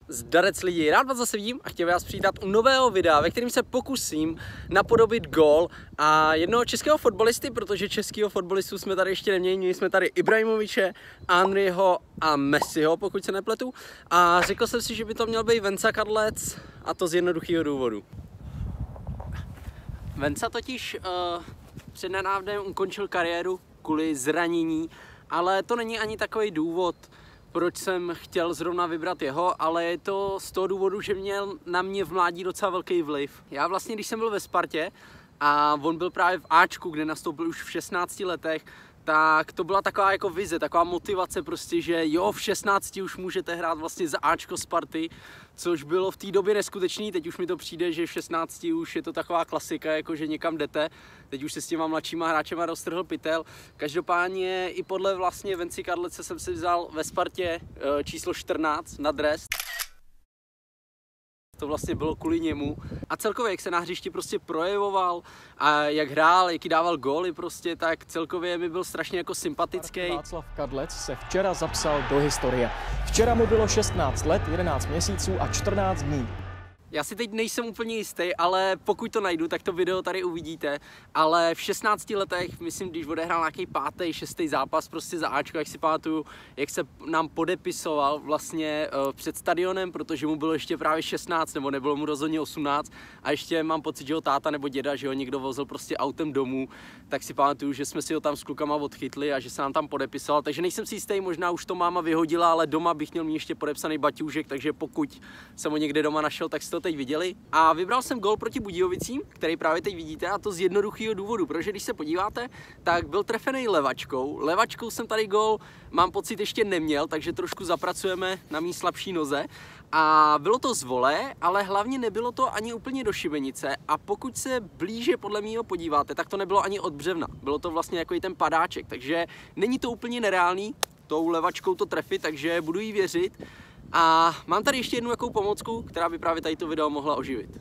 Zdarec lidi, rád vás zase vidím a chtěl vás přivítat u nového videa, ve kterém se pokusím napodobit gól a jednoho českého fotbalisty, protože českého fotbalistu jsme tady ještě neměli, měli jsme tady Ibrahimoviče, Henryho a Messiho, pokud se nepletu, a řekl jsem si, že by to měl být Venca Kadlec, a to z jednoduchého důvodu. Venca totiž přednedávnem ukončil kariéru kvůli zranění, ale to není ani takový důvod, proč jsem chtěl zrovna vybrat jeho, ale je to z toho důvodu, že měl na mě v mládí docela velký vliv. Já vlastně, když jsem byl ve Spartě a on byl právě v Ačku, kde nastoupil už v 16 letech, tak to byla taková jako vize, taková motivace prostě, že jo, v 16 už můžete hrát vlastně za Ačko Sparty, což bylo v té době neskutečný. Teď už mi to přijde, že v 16 už je to taková klasika, jako že někam jdete. Teď už se s těma mladšíma hráčema roztrhl pytel. Každopádně i podle vlastně Venci Kadlece jsem si vzal ve Spartě číslo 14 na dres. To vlastně bylo kvůli němu. A celkově, jak se na hřišti prostě projevoval a jak hrál, jaký dával góly prostě, tak celkově mi byl strašně jako sympatický. Václav Kadlec se včera zapsal do historie. Včera mu bylo 16 let, 11 měsíců a 14 dní. Já si teď nejsem úplně jistý, ale pokud to najdu, tak to video tady uvidíte. Ale v 16 letech, myslím, když odehrál nějaký 5., 6. zápas prostě za Ačko, jak si pamatuju, jak se nám podepisoval vlastně před stadionem, protože mu bylo ještě právě 16, nebo nebylo mu rozhodně 18. A ještě mám pocit, že ho táta nebo děda, že ho někdo vozil prostě autem domů, tak si pamatuju, že jsme si ho tam s klukama odchytli a že se nám tam podepisoval. Takže nejsem si jistý, možná už to máma vyhodila, ale doma bych měl mít ještě podepsaný baťůžek, takže pokud jsem ho někde doma našel, tak to teď viděli. A vybral jsem gól proti Budějovicím, který právě teď vidíte, a to z jednoduchého důvodu, protože když se podíváte, tak byl trefený levačkou. Levačkou jsem tady gól, mám pocit, ještě neměl, takže trošku zapracujeme na mý slabší noze. A bylo to z vole, ale hlavně nebylo to ani úplně do šibenice, a pokud se blíže podle mýho podíváte, tak to nebylo ani od břevna. Bylo to vlastně jako i ten padáček, takže není to úplně nereálný tou levačkou to trefit, takže budu jí věřit. A mám tady ještě jednu jakou pomocku, která by právě tady to video mohla oživit.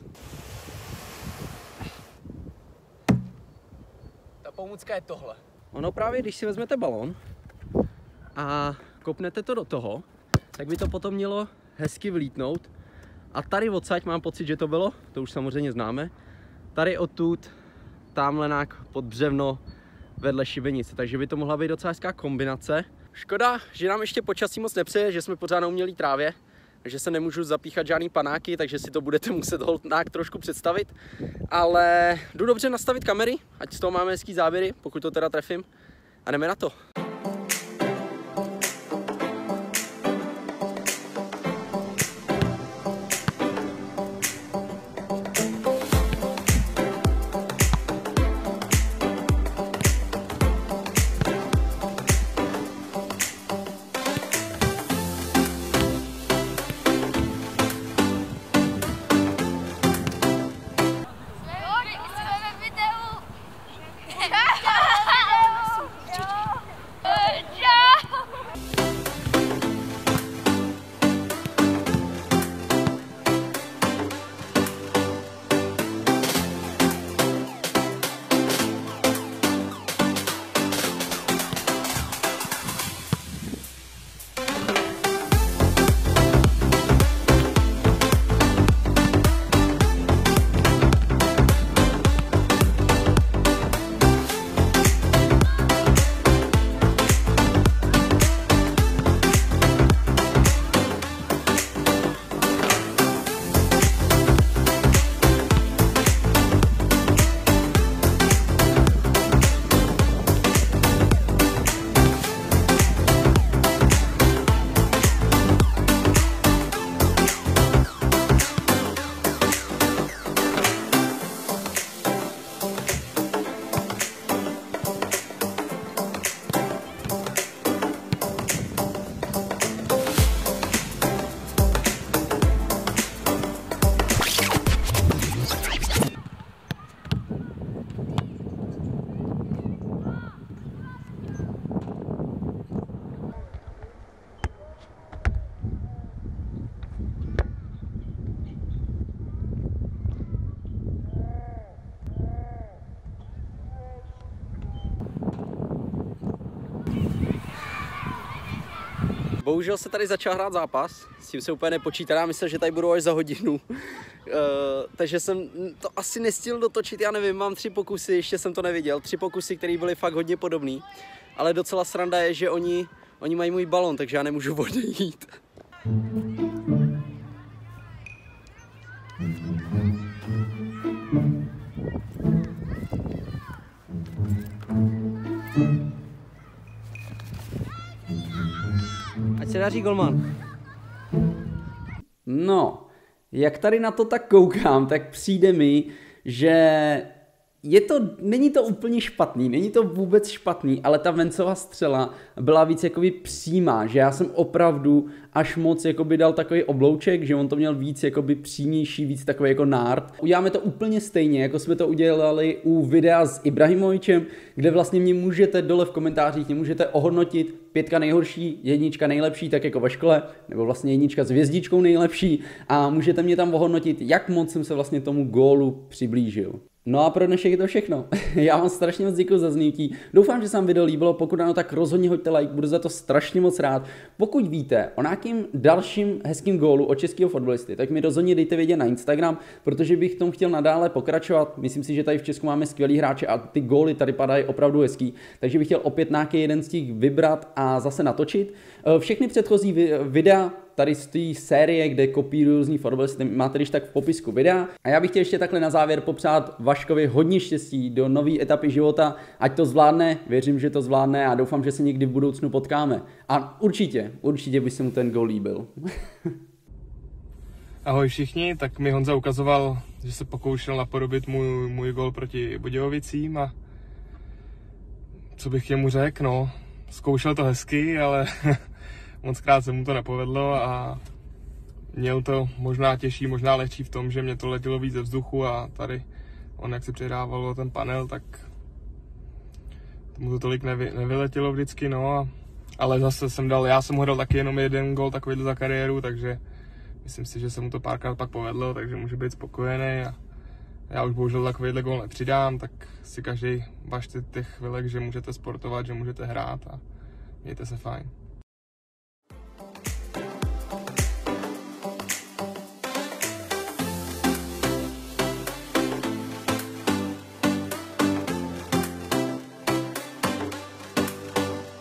Ta pomůcka je tohle. Ono právě, když si vezmete balón a kopnete to do toho, tak by to potom mělo hezky vlítnout. A tady odsaď mám pocit, že to bylo, to už samozřejmě známe, tady odtud, tamhle nějak pod břevno vedle šibenice, takže by to mohla být docela hezká kombinace. Škoda, že nám ještě počasí moc nepřeje, že jsme pořád na umělý trávě, že se nemůžu zapíchat žádný panáky, takže si to budete muset nějak trošku představit. Ale jdu dobře nastavit kamery, ať z toho máme hezký záběry, pokud to teda trefím. A jdeme na to. Bohužel se tady začal hrát zápas, s tím se úplně nepočítá, já myslel, že tady budou až za hodinu. Takže jsem to asi nestihl dotočit, já nevím, mám 3 pokusy, ještě jsem to neviděl, 3 pokusy, které byly fakt hodně podobný. Ale docela sranda je, že oni mají můj balon, takže já nemůžu odejít. Ať se daří, golman. No, jak tady na to tak koukám, tak přijde mi, že není to úplně špatný, není to vůbec špatný, ale ta Vencova střela byla víc jakoby přímá, že já jsem opravdu až moc jakoby dal takový oblouček, že on to měl víc jakoby přímější, víc takový jako nárt. Uděláme to úplně stejně, jako jsme to udělali u videa s Ibrahimovičem, kde vlastně mě můžete dole v komentářích, mě můžete ohodnotit 5 nejhorší, 1 nejlepší, tak jako ve škole, nebo vlastně 1 s hvězdičkou nejlepší a můžete mě tam ohodnotit, jak moc jsem se vlastně tomu gólu přiblížil. No a pro dnešek je to všechno. Já vám strašně moc děkuji za zhnutí. Doufám, že se vám video líbilo. Pokud ano, tak rozhodně hoďte like, budu za to strašně moc rád. Pokud víte o nějakým dalším hezkým gólu od českého fotbalisty, tak mi rozhodně dejte vědět na Instagram, protože bych tomu chtěl nadále pokračovat. Myslím si, že tady v Česku máme skvělý hráče a ty góly tady padají opravdu hezký. Takže bych chtěl opět nějaký jeden z těch vybrat a zase natočit. Všechny předchozí videa tady z té série, kde kopíruju různý fotbalisty, máte když tak v popisku videa. A já bych chtěl ještě takhle na závěr popřát Vaškovi hodně štěstí do nové etapy života, ať to zvládne, věřím, že to zvládne a doufám, že se někdy v budoucnu potkáme. A určitě by se mu ten gól líbil. Ahoj všichni, tak mi Honza ukazoval, že se pokoušel napodobit můj gól proti Budějovicím a co bych mu řekl, no, zkoušel to hezky, ale mockrát se mu to nepovedlo a měl to možná těžší, možná lehčí v tom, že mě to letělo víc ze vzduchu a tady on jak si přihrával ten panel, tak tomu to tolik nevyletělo vždycky, no, ale zase já jsem ho dal taky jenom 1 gól takovýhle za kariéru, takže myslím si, že se mu to párkrát pak povedlo, takže může být spokojený a já už bohužel takovýhle gól nepřidám, tak si každý važte těch chvilek, že můžete sportovat, že můžete hrát a mějte se fajn.